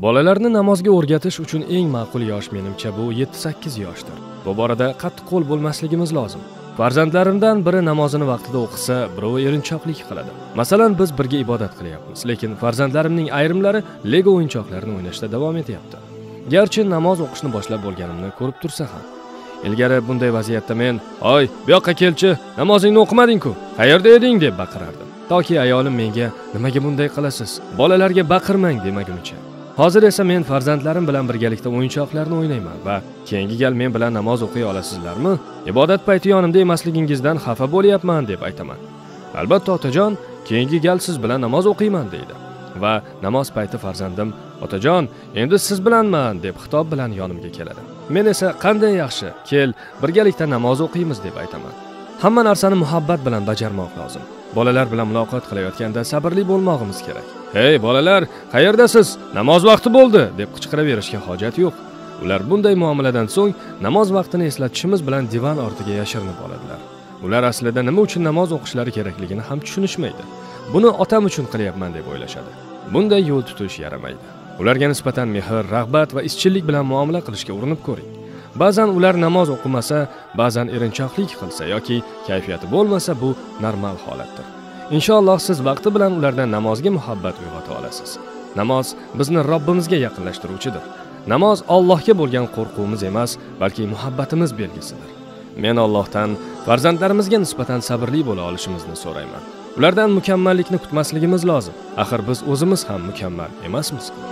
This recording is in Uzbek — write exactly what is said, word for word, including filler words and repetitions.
Bolalarni namozga o'rgatish uchun eng ma'qul yosh menimcha bu yetti sakkiz yoshdir. Bu borada qattiqqo'l bo'lmasligimiz lozim. Farzandlarimdan biri namozini vaqtida o'qisa, birovi erinchoqlik qiladi. Masalan, biz birga ibodat qilyapmiz, lekin farzandlarimning ayrimlari Lego o'yinchoqlarini o'ynashda davom etyapti. Garchi namoz o'qishni boshlab bo'lganimni ko'rib tursa ham. Ilgari bunday vaziyatda men, "Oy, bu yoqqa kelchi, namozingni o'qimading-ku. Qayerda eding?" deb baqirardim. Toki ayolim menga, "Nimaga bunday qilasiz? Bolalarga baqirmang" demagunicha. Hozir esa men farzandlarim bilan birgalikda o'yinchoqlarni o'ynayman va keyingi gal men bilan namoz o'qiy olasizlarmi? Ibodat payti yonimda emasligingizdan xafa bo'lyapman deb aytaman. Albatta otajon, keyingi gal siz bilan namoz o'qiyman deydi. Va namoz payti farzandim, "Otajon, endi siz bilanman" deb xitob bilan yonimga keladi. Men esa "Qanday yaxshi, kel, birgalikda namoz o'qiymiz" deb aytaman. Hamma narsani muhabbat bilan bajarmoq lozim. Bolalar bilan muloqot qilayotganda sabrli bo'lmog'imiz kerak. "Hey bolalar, qayerdasiz? Namoz vaqti bo'ldi" deb qichqiraverishga hojat yo'q. Ular bunday muomaladan so'ng namoz vaqtini eslatishimiz bilan divan ortiga yashirinib oladilar. Ular aslida nima uchun namoz o'qishlari kerakligini ham tushunishmaydi. Buni otam uchun qilyapman deb o'ylashadi. Bunday yo'l tutish yaramaydi. Ularga nisbatan mehr, rag'bat va izchillik bilan muomala qilishga urinib ko'ring. Ba'zan ular namoz o'qimasa, ba'zan erinchoqlik qilsa yoki kayfiyati bo'lmasa, bu normal holatdir. Inshaalloh siz vaqti bilan ulardan namozga muhabbat uyg'ota olasiz. Namoz bizni Robbimizga yaqinlashtiruvchidir. Namoz Allohga bo'lgan qo'rquvimiz emas, balki muhabbatimiz belgisidir. Men Allohdan farzandlarimizga nisbatan sabrli bo'la olishimizni so'rayman. Ulardan mukammallikni kutmasligimiz lozim. Axir biz o'zimiz ham mukammal emasmiz-ku.